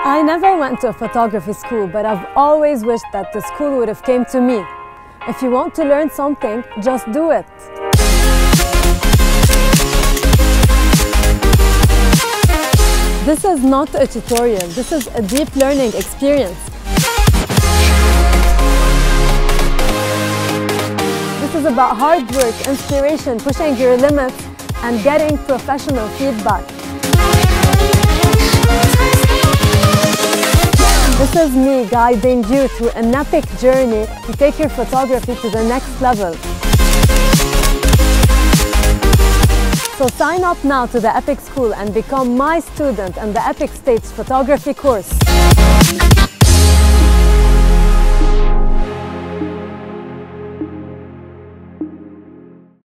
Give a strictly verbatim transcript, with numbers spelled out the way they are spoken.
I never went to a photography school, but I've always wished that the school would have came to me. If you want to learn something, just do it. This is not a tutorial, this is a deep learning experience. This is about hard work, inspiration, pushing your limits, and getting professional feedback. This is me guiding you through an epic journey to take your photography to the next level. So sign up now to the Epic School and become my student in the Epic Stage Photography course.